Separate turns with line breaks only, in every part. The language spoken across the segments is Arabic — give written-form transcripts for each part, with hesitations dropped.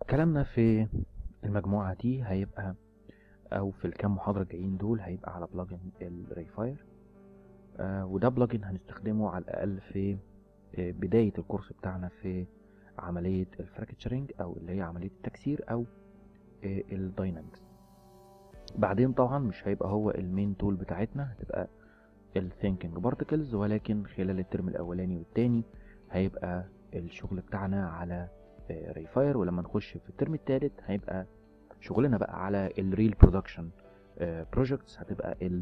كلامنا في المجموعة دي هيبقى أو في الكام محاضرة الجايين دول هيبقى على بلجن الريفاير. وده بلجن هنستخدمه على الأقل في بداية الكورس بتاعنا في عملية الفراكتشرنج أو اللي هي عملية التكسير أو الداينامكس. بعدين طبعا مش هيبقى هو المين تول بتاعتنا، هتبقى الثينكينج بارتكلز، ولكن خلال الترم الأولاني والتاني هيبقى الشغل بتاعنا على ريفاير، ولما نخش في الترم التالت هيبقى شغلنا بقى على الريل برودكشن بروجكتس، هتبقى ال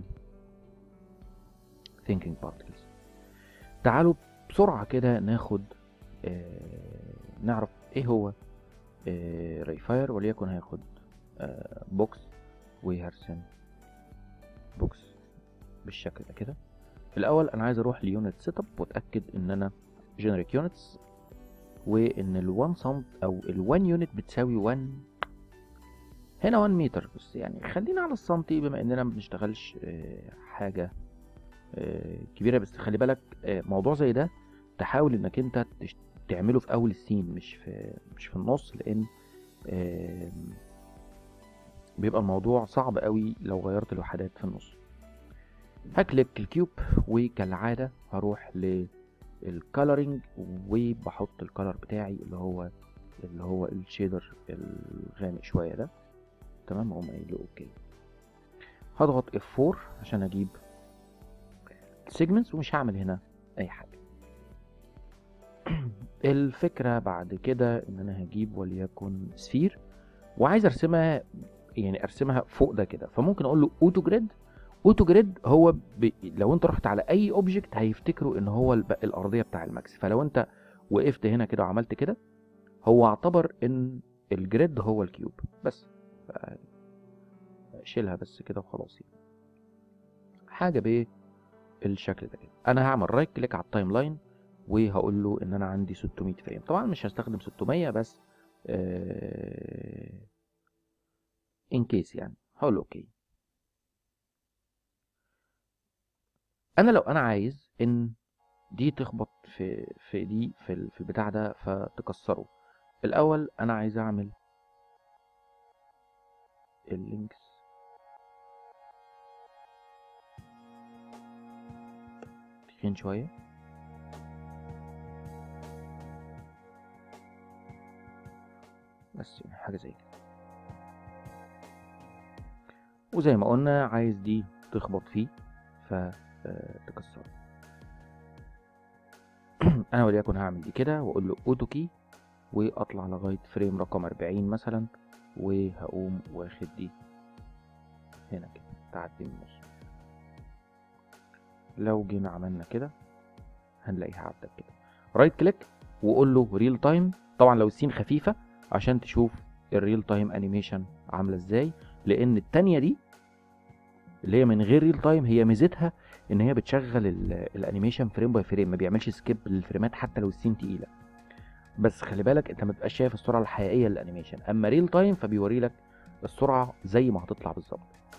thinking particles. تعالوا بسرعة كده ناخد نعرف ايه هو ريفاير، وليكن هياخد بوكس وهرسم بوكس بالشكل ده كده. في الاول انا عايز اروح ليونت سيت اب واتاكد ان انا جنريت يونتس، وان ال1 سم او ال1 يونت بتساوي 1 هنا 1 متر، بس يعني خلينا على السنتي بما اننا ما بنشتغلش حاجه كبيره. بس خلي بالك موضوع زي ده تحاول انك انت تعمله في اول السين، مش في النص، لان بيبقى الموضوع صعب قوي لو غيرت الوحدات في النص. هكليك الكيوب وكالعاده هروح للكالرنج وبحط الكالر بتاعي اللي هو الشيدر الغامق شويه ده. تمام، اقوم قايل له اوكي. هضغط F4 عشان اجيب سيجمنتس ومش هعمل هنا اي حاجه. الفكره بعد كده ان انا هجيب وليكن سفير وعايز ارسمها، يعني ارسمها فوق ده كده، فممكن اقول له اوتو جريد. اوتو جريد هو لو انت رحت على اي اوبجكت هيفتكروا ان هو الارضيه بتاع الماكس، فلو انت وقفت هنا كده وعملت كده هو اعتبر ان الجريد هو الكيوب بس. شيلها بس كده وخلاص. يعني حاجه بالشكل ده كده. انا هعمل رايت كليك على التايم لاين وهقول له ان انا عندي 600 فريم. طبعا مش هستخدم 600 بس ان كيس، يعني هقول اوكي. لو انا عايز ان دي تخبط في دي في البتاع ده فتكسره، الاول انا عايز اعمل اللينكس تخين شويه، بس يعني حاجه زي كده. وزي ما قلنا عايز دي تخبط فيه فتكسره. انا وليكن هعمل دي كده واقول له اوتو كي واطلع لغايه فريم رقم 40 مثلا، وهقوم واخد دي هنا كده تعدي من النص. لو جينا عملنا كده هنلاقيها عدت كده. رايت كليك وقول له ريل تايم، طبعا لو السين خفيفه عشان تشوف الريل تايم انيميشن عامله ازاي، لان التانية دي اللي هي من غير ريل تايم هي ميزتها ان هي بتشغل الانيميشن فريم باي فريم، ما بيعملش سكيب للفريمات حتى لو السين تقيله. بس خلي بالك انت ما بتبقاش شايف السرعه الحقيقيه للانيميشن، اما ريل تايم فبيوري لك السرعه زي ما هتطلع بالظبط.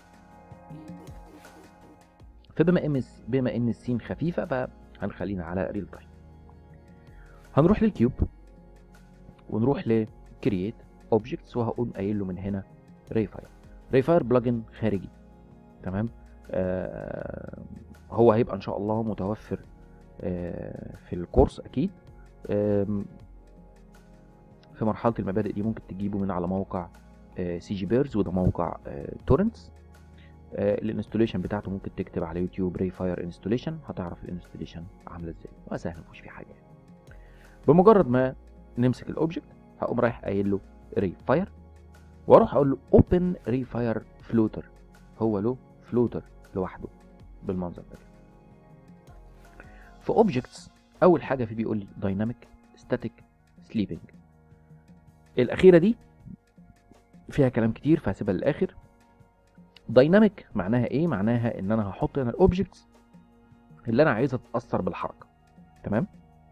بما ان السين خفيفه فهنخلينا على ريل تايم. هنروح للكيوب ونروح لكرييت اوبجكتس وهقوم قايل له من هنا ريفاير بلجن خارجي. تمام. هو هيبقى ان شاء الله متوفر في الكورس اكيد. في مرحله المبادئ دي ممكن تجيبه من على موقع سي جي بيرز، وده موقع تورنتس. الانستوليشن بتاعته ممكن تكتب على يوتيوب ريفاير انستوليشن، هتعرف الانستوليشن عامله ازاي وسهل مفيش فيه حاجه. بمجرد ما نمسك الاوبجكت هقوم رايح قايل له ريفاير واروح اقول له اوبن ريفاير فلوتر. هو له فلوتر لوحده بالمنظر ده. في اوبجكتس اول حاجه فيه بيقول لي دايناميك ستاتيك سليبنج. الاخيره دي فيها كلام كتير فهسيبها للاخر. دايناميك معناها ايه؟ معناها ان انا هحط هنا الاوبجكتس اللي انا عايزها تتاثر بالحركه. تمام.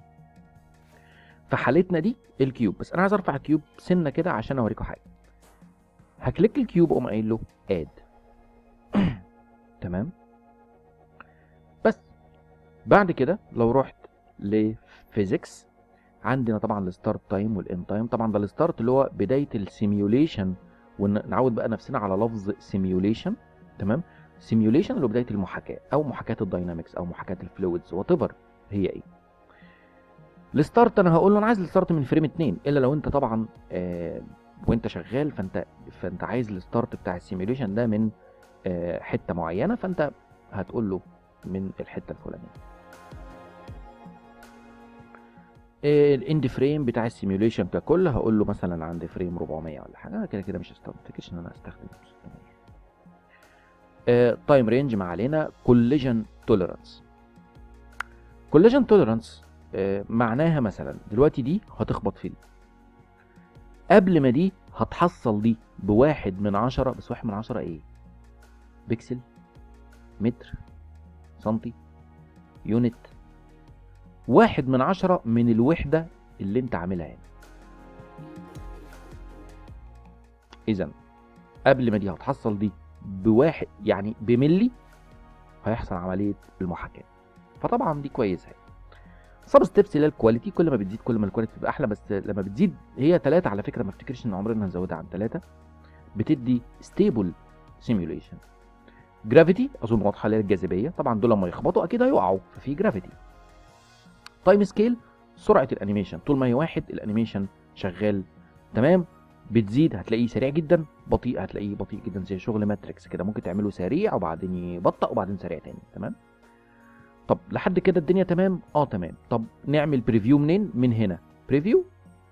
في حالتنا دي الكيوب، بس انا عايز ارفع الكيوب سنه كده عشان اوريكم حاجه. هكليك الكيوب واقوم قايل له اد. تمام. بس بعد كده لو رحت لفيزيكس عندنا طبعا الستارت تايم والاند تايم. طبعا ده الستارت اللي هو بدايه السيميوليشن، ونعود بقى نفسنا على لفظ سيميوليشن. تمام، سيميوليشن اللي هو بدايه المحاكاه او محاكاه الداينامكس او محاكاه الفلويدز وات ايفر هي ايه. الستارت انا هقول له انا عايز الستارت من فريم 2، الا لو انت طبعا وانت شغال فانت عايز الستارت بتاع السيميوليشن ده من حته معينه، فانت هتقول له من الحته الفلانيه. الاند فريم بتاع السيميوليشن ككل هقول له مثلا عند فريم 400 ولا حاجه. انا كده كده مش هستنتجش ان انا استخدم 600. تايم رينج ما علينا. كوليجن توليرانس. كوليجن توليرانس معناها مثلا دلوقتي دي هتخبط في دي، قبل ما دي هتحصل دي بواحد من 10. بس 1 من 10 ايه؟ بكسل، متر، سنتي، يونت. 1 من 10 من الوحدة اللي انت عاملها هنا. اذا قبل ما دي هتحصل دي بواحد يعني بملي، هيحصل عملية المحاكاة. فطبعا دي كويسة. سب ستيبس اللي هي الكواليتي، كل ما بتزيد كل ما الكواليتي تبقى احلى، بس لما بتزيد هي 3 على فكرة، ما افتكرش ان عمرنا هنزودها عن 3. بتدي ستيبل سيميوليشن. جرافيتي اظن واضحة اللي هي الجاذبية، طبعا دول لما يخبطوا اكيد هيقعوا ففي جرافيتي. تايم سكيل سرعة الانيميشن، طول ما هي واحد الانيميشن شغال تمام. بتزيد هتلاقيه سريع جدا، بطيء هتلاقيه بطيء جدا، زي شغل ماتريكس كده، ممكن تعمله سريع وبعدين يبطأ وبعدين سريع تاني. تمام. طب لحد كده الدنيا تمام؟ تمام. طب نعمل بريفيو منين؟ من هنا بريفيو.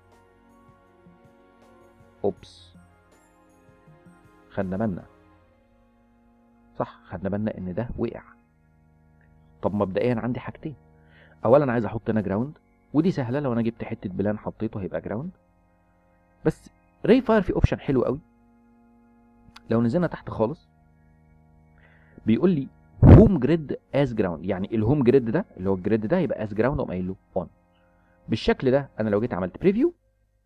اوبس، خدنا بالنا صح، خدنا بالنا ان ده وقع. طب مبدئيا عندي حاجتين. اولا عايز احط هنا جراوند، ودي سهله، لو انا جبت حته بلان حطيته هيبقى جراوند. بس راي فاير في اوبشن حلو قوي. لو نزلنا تحت خالص بيقول لي هوم جريد از جراوند، يعني الهوم جريد ده اللي هو الجريد ده يبقى از جراوند، اقوم قايل له اون. بالشكل ده انا لو جيت عملت بريفيو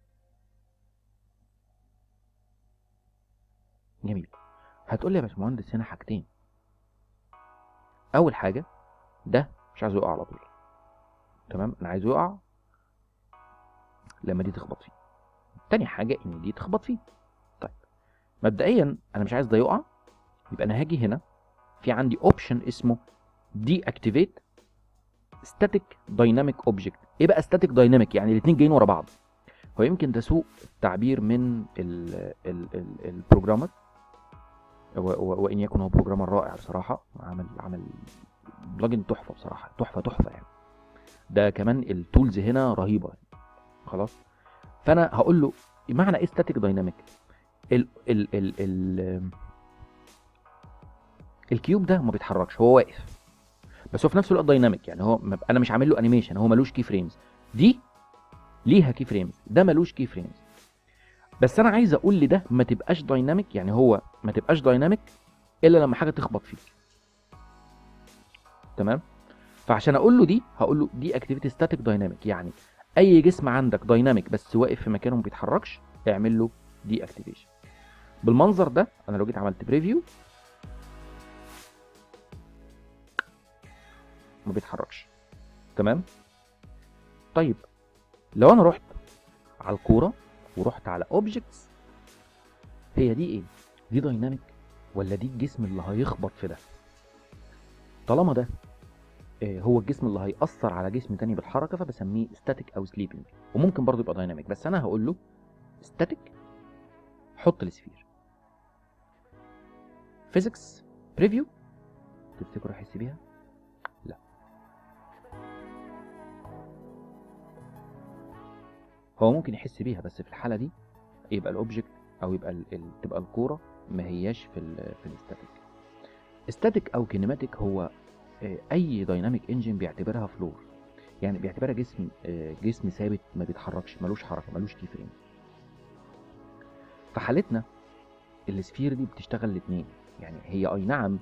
جميل. هتقول لي يا باشمهندس هنا حاجتين. اول حاجه ده مش عايزه يقع على طول، تمام، انا عايزه يقع لما دي تخبط فيه. تاني حاجه ان دي تخبط فيه. طيب مبدئيا انا مش عايز ده يقع، يبقى انا هاجي هنا في عندي اوبشن اسمه دي اكتيفيت ستاتيك دايناميك اوبجكت. ايه بقى ستاتيك دايناميك؟ يعني الاثنين جايين ورا بعض. هو يمكن ده سوء تعبير من البروجرامر، وان يكن هو بروجرامر رائع بصراحه، عمل بلجن تحفه بصراحه، تحفه يعني. ده كمان التولز هنا رهيبه يعني. خلاص، فانا هقول له معنى ايه ستاتيك دايناميك. الكيوب ده ما بيتحركش، هو واقف، بس هو في نفس الوقت دايناميك. يعني هو انا مش عامل له انيميشن، هو ملوش كي فريمز. دي ليها كي فريمز، ده ملوش كي فريمز. بس انا عايز اقول لده ما تبقاش دايناميك، يعني هو ما تبقاش دايناميك الا لما حاجه تخبط فيك. تمام. فعشان اقول له دي هقول له دي اكتيفيتي ستاتيك دايناميك، يعني اي جسم عندك دايناميك بس واقف في مكانه ما بيتحركش اعمل له دي اكتيفيشن. بالمنظر ده انا لو جيت عملت بريفيو ما بيتحركش. تمام. طيب لو انا رحت على الكوره ورحت على اوبجكتس، هي دي ايه؟ دي دايناميك ولا دي الجسم اللي هيخبط في ده؟ طالما ده هو الجسم اللي هيأثر على جسم تاني بالحركه فبسميه ستاتيك او سليبنج، وممكن برضو يبقى دايناميك، بس انا هقول له ستاتيك. حط السفير. فيزيكس بريفيو. تفتكروا يحس بيها؟ لا. هو ممكن يحس بيها، بس في الحاله دي يبقى الاوبجكت او يبقى تبقى الكوره ما هياش في الستاتيك. ستاتيك او كينيماتيك هو اي دايناميك انجن بيعتبرها فلور، يعني بيعتبرها جسم ثابت ما بيتحركش، ملوش حركه، ملوش كي فريم. في حالتنا السفير دي بتشتغل الاثنين، يعني هي اي نعم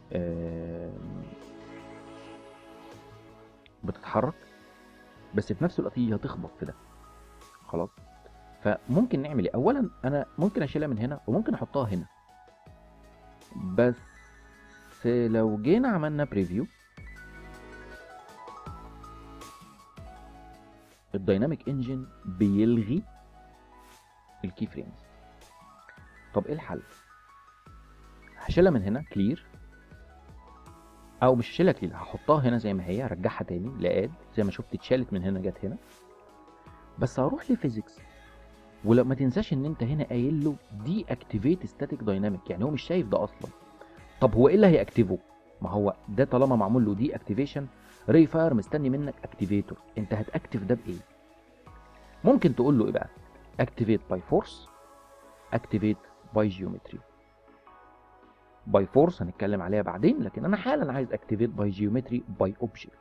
بتتحرك، بس في نفس الوقت هي هتخبط في ده. خلاص، فممكن نعمل ايه؟ اولا انا ممكن اشيلها من هنا وممكن احطها هنا، بس لو جينا عملنا بريفيو الدايناميك انجن بيلغي الكي فريمز. طب ايه الحل؟ هشيلها من هنا كلير، او مش هشيلها كلير، هحطها هنا زي ما هي، ارجعها تاني لاد زي ما شفت اتشالت من هنا جت هنا، بس هروح لفيزيكس. ولو ما تنساش ان انت هنا قايل له دي اكتيفيت ستاتيك دايناميك، يعني هو مش شايف ده اصلا. طب هو ايه اللي هيأكتيفه؟ ما هو ده طالما معمول له دي اكتيفيشن، ري فاير مستني منك اكتيفيتور، انت هتاكتيف ده بايه؟ ممكن تقول له ايه بقى؟ اكتيفيت باي فورس، اكتيفيت باي جيومتري. باي فورس هنتكلم عليها بعدين، لكن انا حالا عايز اكتيفيت باي جيومتري باي اوبجكت.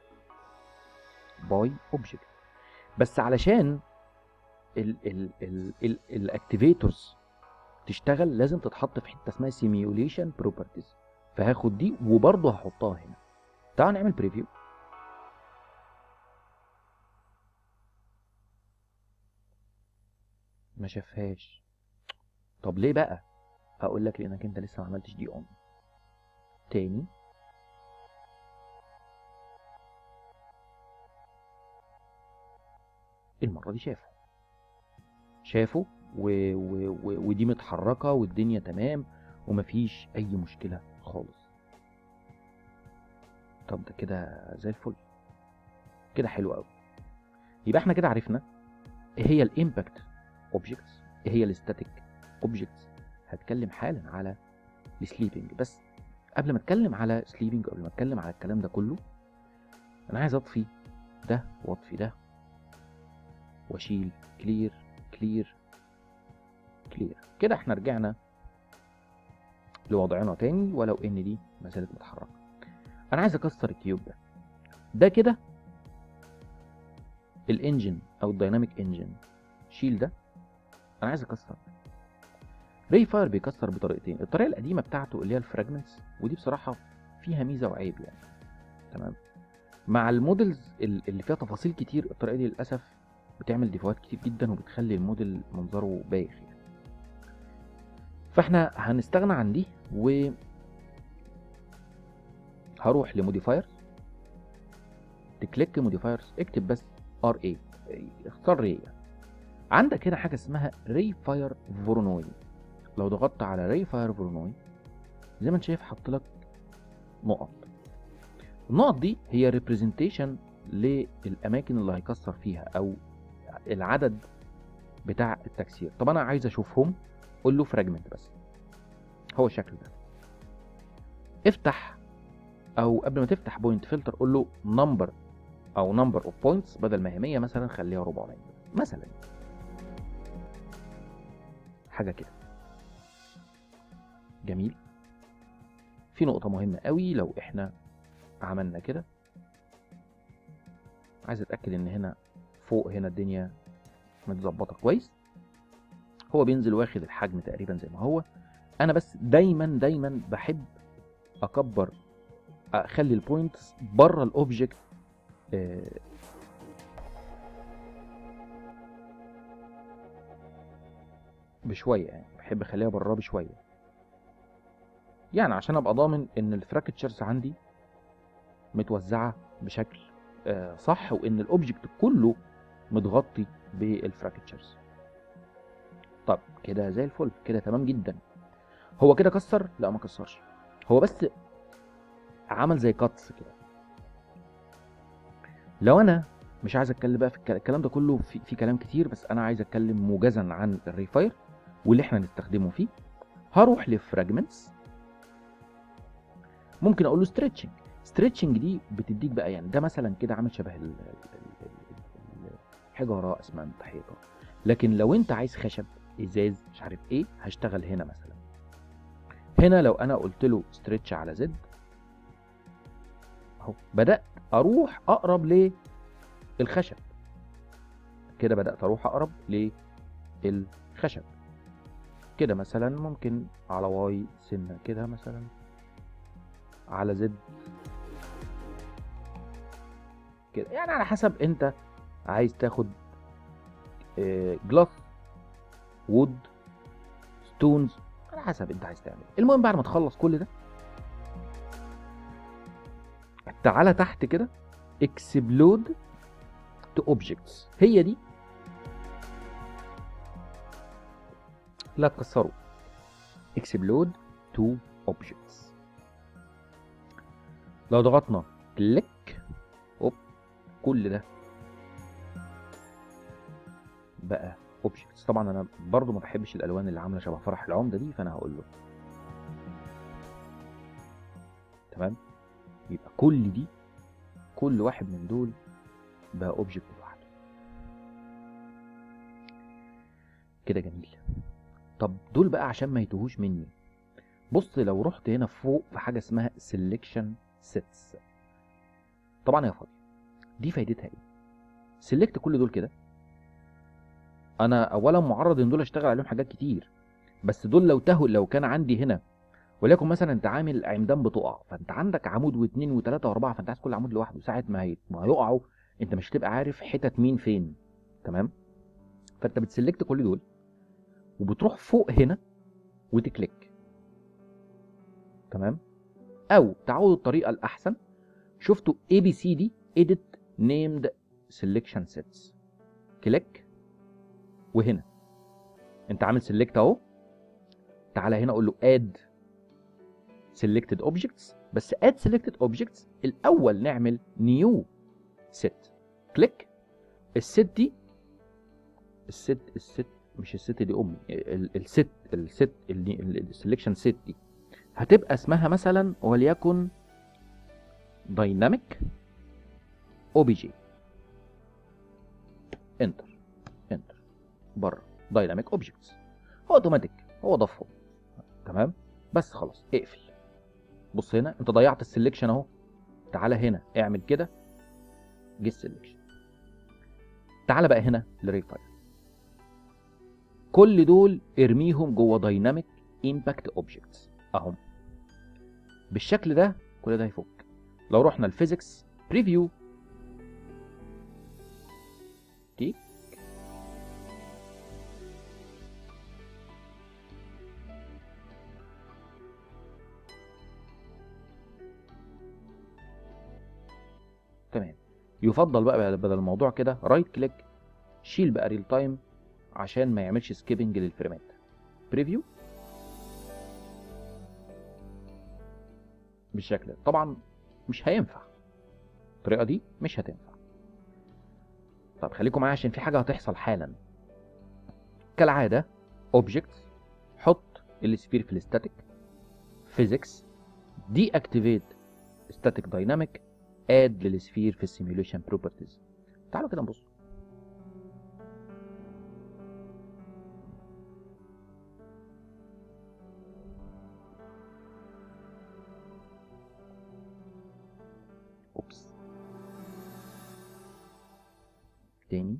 باي اوبجكت بس علشان الاكتيفيتورز تشتغل لازم تتحط في حته اسمها سيميوليشن بروبرتيز، فهاخد دي وبرضه هحطها هنا. تعال نعمل بريفيو. ما شافهاش. طب ليه بقى؟ هقول لك لانك انت لسه ما عملتش دي اون. تاني المره دي شافه ودي متحركه والدنيا تمام ومفيش اي مشكله خالص. طب ده كده زي الفل، كده حلو قوي. يبقى احنا كده عرفنا ايه هي الامباكت اوبجكتس، ايه هي الستاتيك اوبجكتس. هتكلم حالا على السليبنج، بس قبل ما اتكلم على سليبنج، قبل ما اتكلم على الكلام ده كله، انا عايز اطفي ده واطفي ده واشيل كلير كلير كلير. كده احنا رجعنا لوضعنا تاني، ولو ان دي ما زالت متحركه. انا عايز اكسر الكيوب ده كده الانجن او الدايناميك انجن، شيل ده. انا عايز اكسر. ري فاير بيكسر بطريقتين، الطريقه القديمه بتاعته اللي هي الفراجمنتس، ودي بصراحه فيها ميزه وعيب يعني، تمام. مع المودلز اللي فيها تفاصيل كتير، الطريقه دي للاسف بتعمل ديفوهات كتير جدا وبتخلي الموديل منظره بايخ يعني. فاحنا هنستغنى عن دي و هروح لموديفايرز، تكليك موديفايرز، اكتب بس ار اي، اختار ري. عندك هنا حاجه اسمها ري فاير فورنوي. لو ضغطت على ري فاير فورنوي زي ما انت شايف حط لك نقط. النقط دي هي ريبريزنتيشن للاماكن اللي هيكسر فيها او العدد بتاع التكسير. طب انا عايز اشوفهم، قول له فراجمنت بس، هو الشكل ده. افتح، او قبل ما تفتح بوينت فلتر قول له نمبر او نمبر اوف بوينتس، بدل ما هي 100 مثلا خليها 400 مثلا، حاجه كده. جميل. في نقطه مهمه قوي، لو احنا عملنا كده، عايز اتاكد ان هنا فوق هنا الدنيا متظبطه كويس. هو بينزل واخد الحجم تقريبا زي ما هو. انا بس دايما بحب اكبر، اخلي البوينتس بره الاوبجكت بشويه، يعني بحب اخليها براه بشويه، يعني عشان ابقى ضامن ان الفراكتشرز عندي متوزعه بشكل صح، وان الاوبجكت كله متغطي بالفراكتشرز. طب كده زي الفل، كده تمام جدا. هو كده كسر؟ لا ما كسرش، هو بس عمل زي كاتس كده. لو انا مش عايز اتكلم بقى في الكلام ده كله، في كلام كتير، بس انا عايز اتكلم موجزا عن الريفاير واللي احنا نستخدمه فيه. هروح لفراجمنتس، ممكن اقول له ستريتشنج. ستريتشنج دي بتديك بقى، يعني ده مثلا كده عامل شبه حجاره، اسمنت، حيطه. لكن لو انت عايز خشب، ازاز، مش عارف ايه، هشتغل هنا مثلا. هنا لو انا قلت له ستريتش على زد اهو، بدات اروح اقرب للخشب كده، بدات اروح اقرب للخشب كده. مثلا ممكن على واي سنه كده، مثلا على زد كده، يعني على حسب انت عايز تاخد جلاس، وود، ستونز، على حسب انت عايز تعمل. المهم بعد ما تخلص كل ده، تعالى تحت كده، اكسبلود to objects هي دي لا تكسروا explode to objects. لو ضغطنا كليك كل ده بقى objects. طبعا انا برضو ما بحبش الالوان اللي عامله شبه فرح العمده دي، فانا هقول له تمام. يبقى كل واحد من دول بقى اوبجكت لوحده كده. جميل. طب دول بقى عشان ما يتوهوش مني، بص لو رحت هنا فوق في حاجه اسمها selection sets، طبعا يا فاضي دي فايدتها ايه؟ سيلكت كل دول كده، انا اولا معرض ان دول اشتغل عليهم حاجات كتير، بس دول لو تهوا، لو كان عندي هنا وليكن مثلا انت عامل عمدان بتقع، فانت عندك عمود واثنين وثلاثه واربعه، فانت عايز كل عمود لوحده، ساعه ما هيقعوا انت مش هتبقى عارف حتت مين فين. تمام. فانت بتسلكت كل دول وبتروح فوق هنا وتكليك. تمام. او تعودوا الطريقه الاحسن، شفتوا اي بي سي دي edit named selection sets، كليك وهنا انت عامل سيلكت اهو، تعالى هنا اقول له add selected objects، بس add selected objects الاول نعمل new set، كليك. الست دي الست مش الست دي امي، الست السلكشن ست دي هتبقى اسمها مثلا وليكن dynamic obj، انتر بره dynamic objects، هو اوتوماتيك هو ضافهم. تمام. بس خلاص اقفل. بص هنا انت ضيعت السلكشن اهو، تعالى هنا اعمل كده جيت سلكشن. تعالى بقى هنا لريفاير، كل دول ارميهم جوه دايناميك امباكت اوبجكتس اهم بالشكل ده، كل ده هيفك. لو رحنا الفيزيكس بريفيو تيك تمام. يفضل بقى بدل الموضوع كده رايت كليك شيل بقى ريل تايم عشان ما يعملش سكيبنج للفريمات. بريفيو بالشكل ده. طبعا مش هينفع الطريقه دي، مش هتنفع. طب خليكم معايا عشان في حاجه هتحصل حالا. كالعاده اوبجكتس، حط السفير في الستاتيك. فيزيكس دي اكتيفيت ستاتيك دايناميك، اد للسفير في السيميوليشن بروبرتيز. تعالوا كده نبص. اوبس تاني.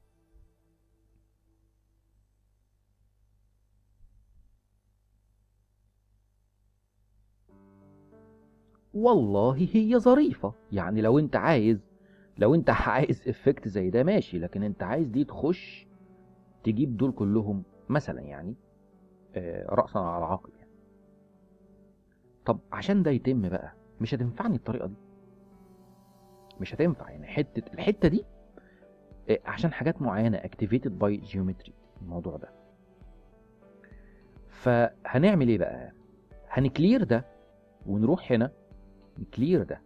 والله هي ظريفة، يعني لو انت عايز افكت زي ده ماشي، لكن انت عايز دي تخش تجيب دول كلهم مثلا، يعني رأسا على عقب يعني. طب عشان ده يتم بقى مش هتنفعني الطريقة دي، مش هتنفع يعني الحتة دي عشان حاجات معينة activated by geometry الموضوع ده. فهنعمل ايه بقى؟ هنكلير ده ونروح هنا نكلير ده،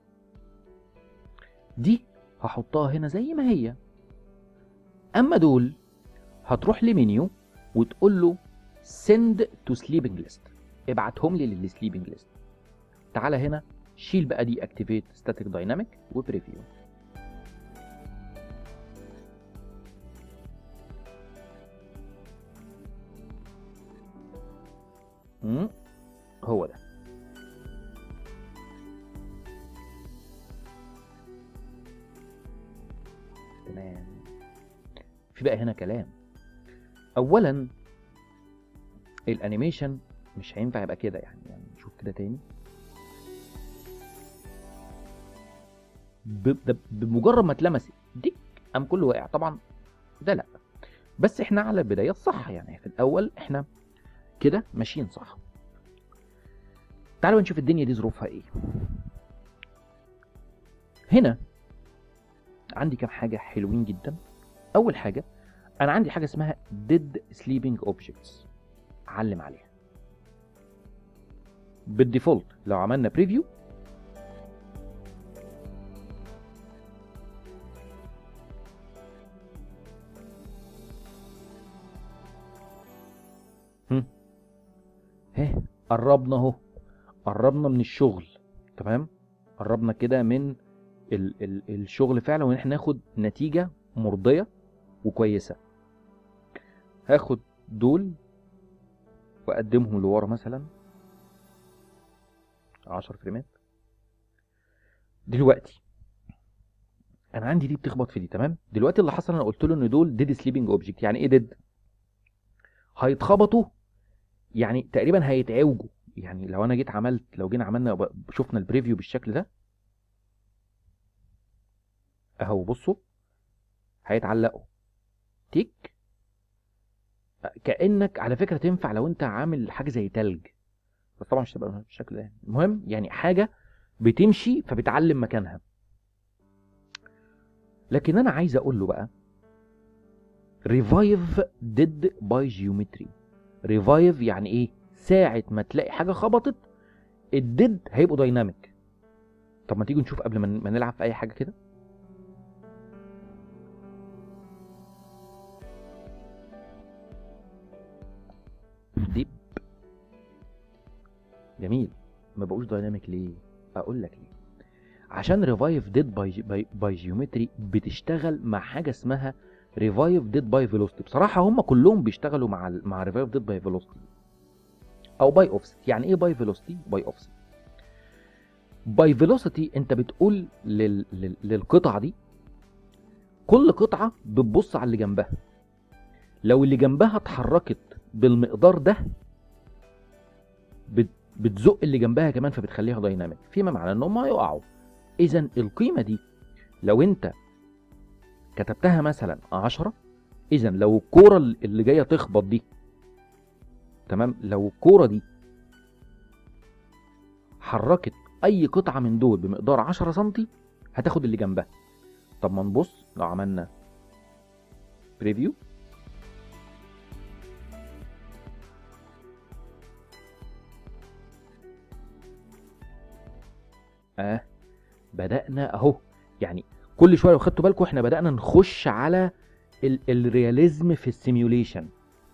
دي هحطها هنا زي ما هي. اما دول هتروح لمنيو وتقول له send to sleeping list، ابعتهم لي للسليبنج ليست. تعالى هنا شيل بقى دي activate static dynamic وبريفيو. هو ده. تمام. في بقى هنا كلام. اولا الانيميشن مش هينفع يبقى كده، يعني نشوف كده تاني. بمجرد ما اتلمس ديك قام كله واقع. طبعا ده لا، بس احنا على البدايه الصح، يعني في الاول احنا كده ماشيين صح. تعالوا نشوف الدنيا دي ظروفها ايه. هنا عندي كام حاجه حلوين جدا. اول حاجه انا عندي حاجه اسمها dead sleeping objects، علم عليها. بالديفولت لو عملنا بريفيو قربنا اهو، قربنا من الشغل. تمام، قربنا كده من الشغل فعلا، وان احنا ناخد نتيجه مرضيه وكويسه. هاخد دول واقدمهم لورا مثلا 10 فريمات. دلوقتي انا عندي دي بتخبط في دي. تمام، دلوقتي اللي حصل انا قلت له ان دول ديد سليبنج اوبجكت. يعني ايه ديد؟ هيتخبطوا، يعني تقريبا هيتعوجوا. يعني لو انا جيت عملت، لو جينا عملنا شفنا البريفيو بالشكل ده اهو، بصوا هيتعلقوا تيك. كانك على فكره تنفع لو انت عامل حاجه زي تلج، بس طبعا مش هتبقى بالشكل ده. المهم يعني حاجه بتمشي فبتعلم مكانها. لكن انا عايز اقول له بقى ريفايف ديد باي جيومتري. ريفايف يعني ايه؟ ساعه ما تلاقي حاجه خبطت الديد هيبقوا دايناميك. طب ما تيجي نشوف قبل ما نلعب في اي حاجه كده. ديب جميل. ما بقوش دايناميك ليه؟ اقول لك ليه. عشان ريفايف ديد باي جيومتري بتشتغل مع حاجه اسمها ريفايف ديد باي فيلوسيتي. بصراحه هم كلهم بيشتغلوا مع ريفايف ديد باي فيلوسيتي او باي اوفست. يعني ايه باي فيلوسيتي؟ باي اوفست. باي فيلوسيتي انت بتقول للقطعه دي، كل قطعه بتبص على اللي جنبها، لو اللي جنبها اتحركت بالمقدار ده بتزق اللي جنبها كمان، فبتخليها دايناميك، فيما معناه ان هم هيقعوا. اذا القيمه دي لو انت كتبتها مثلا 10، اذا لو الكوره اللي جايه تخبط دي، تمام، لو الكوره دي حركت اي قطعه من دول بمقدار 10 سم هتاخد اللي جنبها. طب ما نبص لو عملنا بريفيو بدأنا اهو. يعني كل شويه لو خدتوا بالكم احنا بدأنا نخش على الرياليزم في السيميوليشن.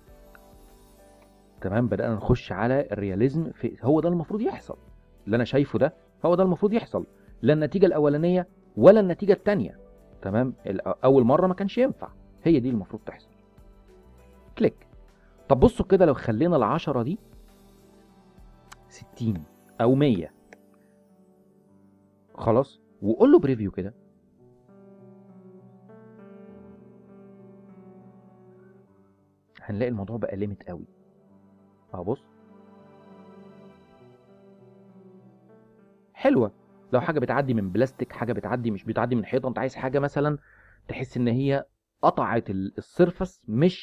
تمام، بدأنا نخش على الرياليزم في، هو ده المفروض يحصل. اللي انا شايفه ده هو ده المفروض يحصل، لا النتيجه الاولانيه ولا النتيجه الثانيه. تمام، اول مره ما كانش ينفع، هي دي المفروض تحصل. كليك. طب بصوا كده لو خلينا ال10 دي 60 او 100 خلاص، وقول له بريفيو كده، هنلاقي الموضوع بقى ليميت قوي. بص حلوه. لو حاجه بتعدي من بلاستيك، حاجه بتعدي مش بتعدي من حيطه، انت عايز حاجه مثلا تحس ان هي قطعت السيرفس،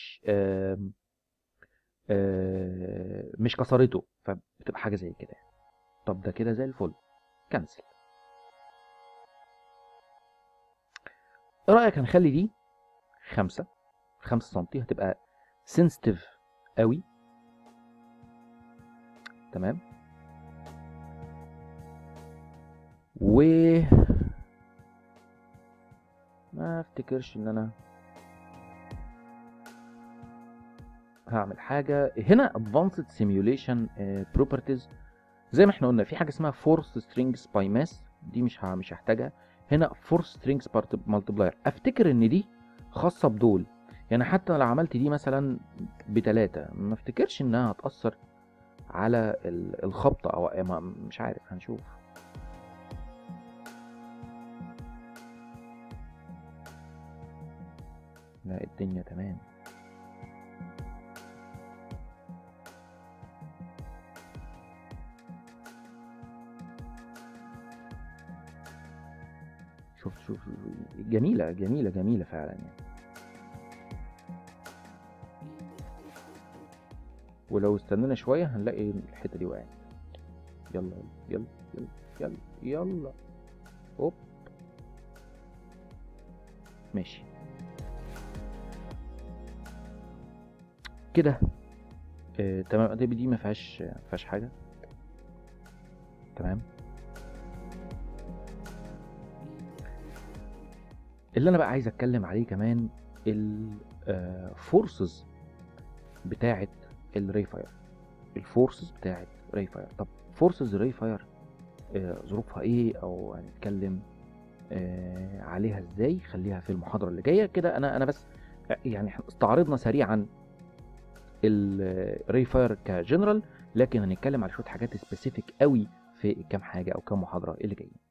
مش كسرته، فبتبقى حاجه زي كده. طب ده كده زي الفل. كنسل. ايه رايك هنخلي دي 5 سم، هتبقى سنسيتيف قوي. تمام، و ما افتكرش ان انا هعمل حاجه هنا. advanced simulation properties زي ما احنا قلنا، في حاجه اسمها force strings by mass، دي مش هحتاجها هنا. force strings multiplier افتكر ان دي خاصه بدول. يعني حتى لو عملت دي مثلا ب3 ما افتكرش انها هتاثر على الخبطه، او مش عارف، هنشوف. لا الدنيا تمام. شوف جميلة جميلة جميلة فعلا يعني. ولو استنينا شوية هنلاقي الحتة دي وقعت. يلا يلا يلا يلا يلا يلا. هوب. ماشي كده. تمام، دي ما فيهاش حاجه. تمام. اللي انا بقى عايز اتكلم عليه كمان الفورسز بتاعه الريفاير. الفورسز بتاعه ريفاير. طب فورسز ريفاير ظروفها ايه، او هنتكلم عليها ازاي؟ خليها في المحاضره اللي جايه كده. انا بس يعني استعرضنا سريعا الريفاير كجنرال، لكن هنتكلم على شويه حاجات سبيسيفيك قوي في كام حاجه او كام محاضره اللي جايه.